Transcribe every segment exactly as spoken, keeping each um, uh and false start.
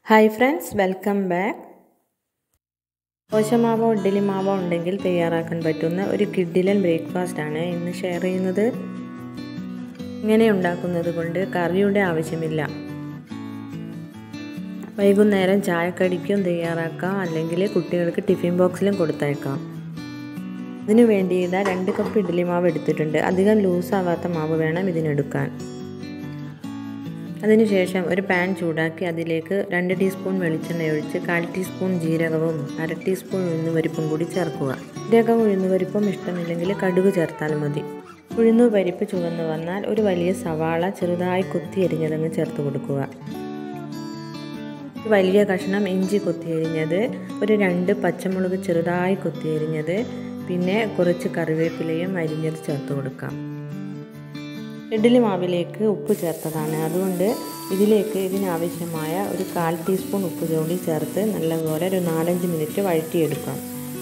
Hi friends, welcome back. ദോശമാവോ ഇഡ്ഡലി മാവോ ഉണ്ടെങ്കിൽ തയ്യാറാക്കാൻ പറ്റുന്ന ഒരു കിഡിലൻ ബ്രേക്ക്ഫാസ്റ്റാണ് ഇന്ന് ഷെയർ ചെയ്യുന്നത്. ഇങ്ങനെ ഉണ്ടാക്കുന്നത് കൊണ്ട് കറിയുടെ ആവശ്യമില്ല. വൈകുന്നേരം ചായക്കടിക്കും തയ്യാറാക്കാം, അല്ലെങ്കിൽ കുട്ടികൾക്ക് ടിഫിൻ ബോക്സിലും കൊടുത്തയക്കാം. ഇതിനു വേണ്ടി ഇതാ രണ്ട് കപ്പ് ഇഡ്ഡലി മാവ് എടുത്തിട്ടുണ്ട്. അധികം ലൂസാവാത്ത മാവ് വേണം ഇതിനെടുക്കാൻ. അതിനുശേഷം ഒരു പാൻ ചൂടാക്കി അതിലേക്ക് രണ്ട് ടീസ്പൂൺ വെളിച്ചെണ്ണ ഒഴിച്ച് കാൽ ടീസ്പൂൺ ജീരകവും അര ടീസ്പൂൺ ഉഴുന്നുപരിപ്പും കൂടി ചേർക്കുക. ജീരകവും ഉഴുന്നുപരിപ്പും ഇഷ്ടമില്ലെങ്കിൽ കടുക് ചേർത്താൽ മതി. ഉഴുന്നുപരിപ്പ് ചുവന്ന് വന്നാൽ ഒരു വലിയ സവാള ചെറുതായി കൊത്തി അരിഞ്ഞതങ്ങ് ചേർത്ത് കൊടുക്കുക. വലിയ കഷ്ണം ഇഞ്ചി കൊത്തി അരിഞ്ഞത്, ഒരു രണ്ട് പച്ചമുളക് ചെറുതായി കൊത്തി അരിഞ്ഞത്, പിന്നെ കുറച്ച് കറിവേപ്പിലയും അരിഞ്ഞത് ചേർത്ത് കൊടുക്കാം. ഇഡ്ഡലി മാവിലേക്ക് ഉപ്പ് ചേർത്തതാണ്, അതുകൊണ്ട് ഇതിലേക്ക് ഇതിനാവശ്യമായ ഒരു കാൽ ടീസ്പൂൺ ഉപ്പ് കൂടി ചേർത്ത് നല്ലപോലെ ഒരു നാലഞ്ച് മിനിറ്റ് വഴറ്റിയെടുക്കാം.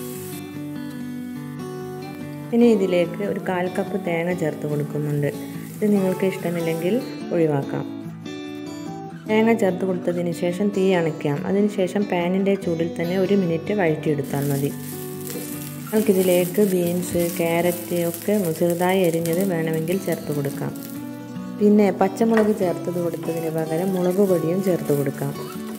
ഇനി ഇതിലേക്ക് ഒരു കാൽ കപ്പ് തേങ്ങ ചേർത്ത് കൊടുക്കുന്നുണ്ട്. ഇത് നിങ്ങൾക്ക് ഇഷ്ടമില്ലെങ്കിൽ ഒഴിവാക്കാം. തേങ്ങ ചേർത്ത് കൊടുത്തതിന് ശേഷം തീ അണയ്ക്കാം. അതിനുശേഷം പാനിൻ്റെ ചൂടിൽ തന്നെ ഒരു മിനിറ്റ് വഴറ്റിയെടുത്താൽ മതി. നമുക്കിതിലേക്ക് ബീൻസ്, ക്യാരറ്റ് ഒക്കെ ചെറുതായി അരിഞ്ഞത് വേണമെങ്കിൽ ചേർത്ത് കൊടുക്കാം. പിന്നെ പച്ചമുളക് ചേർത്തത് കൊടുത്തതിന് പകരം മുളക് പൊടിയും ചേർത്ത് കൊടുക്കാം.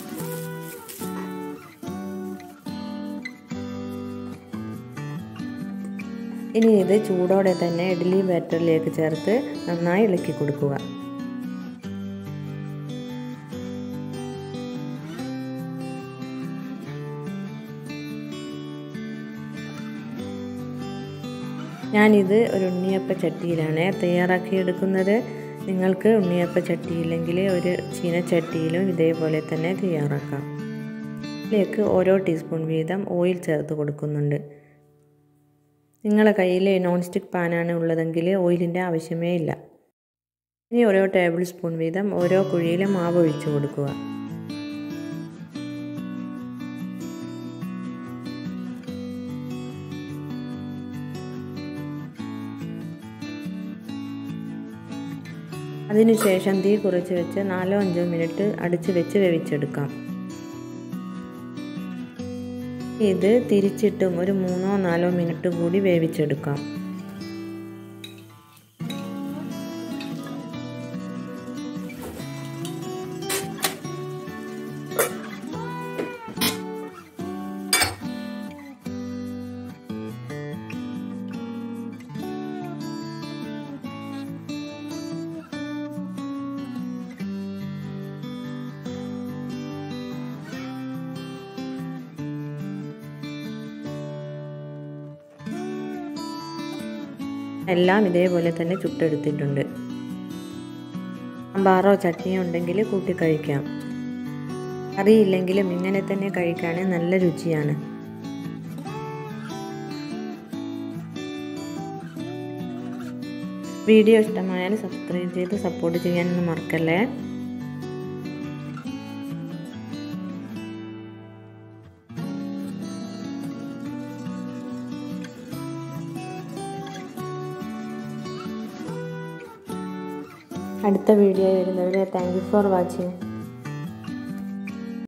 ഇനി ഇത് ചൂടോടെ തന്നെ ഇഡ്ഡലി ബാറ്ററിലേക്ക് ചേർത്ത് നന്നായി ഇളക്കി കൊടുക്കുക. ഞാനിത് ഒരു ഉണ്ണിയപ്പ ചട്ടിയിലാണ് തയ്യാറാക്കിയെടുക്കുന്നത്. നിങ്ങൾക്ക് ഉണ്ണിയപ്പ ചട്ടിയില്ലെങ്കിൽ ഒരു ചീനച്ചട്ടിയിലും ഇതേപോലെ തന്നെ തയ്യാറാക്കാം. ഇതിലേക്ക് ഓരോ ടീസ്പൂൺ വീതം ഓയിൽ ചേർത്ത് കൊടുക്കുന്നുണ്ട്. നിങ്ങളുടെ കയ്യിൽ നോൺ സ്റ്റിക്ക് പാനാണ് ഉള്ളതെങ്കിൽ ഓയിലിൻ്റെ ആവശ്യമേ ഇല്ല. ഇനി ഓരോ ടേബിൾ സ്പൂൺ വീതം ഓരോ കുഴിയിലും മാവ് ഒഴിച്ചു കൊടുക്കുക. അതിനുശേഷം തീ കുറച്ച് വെച്ച് നാലോ അഞ്ചോ മിനിറ്റ് അടച്ച് വെച്ച് വേവിച്ചെടുക്കാം. ഇത് തിരിച്ചിട്ടും ഒരു മൂന്നോ നാലോ മിനിറ്റ് കൂടി വേവിച്ചെടുക്കാം. എല്ലാം ഇതേപോലെ തന്നെ ചുട്ടെടുത്തിട്ടുണ്ട്. സാമ്പാറോ ചട്നിയോ ഉണ്ടെങ്കിൽ കൂട്ടി കഴിക്കാം. കറിയില്ലെങ്കിലും ഇങ്ങനെ തന്നെ കഴിക്കാൻ നല്ല രുചിയാണ്. വീഡിയോ ഇഷ്ടമായാൽ സബ്സ്ക്രൈബ് ചെയ്ത് സപ്പോർട്ട് ചെയ്യാനൊന്നും മറക്കല്ലേ. അടുത്ത വീഡിയോ വരുന്നവരെ താങ്ക് യു ഫോർ വാച്ചിങ്.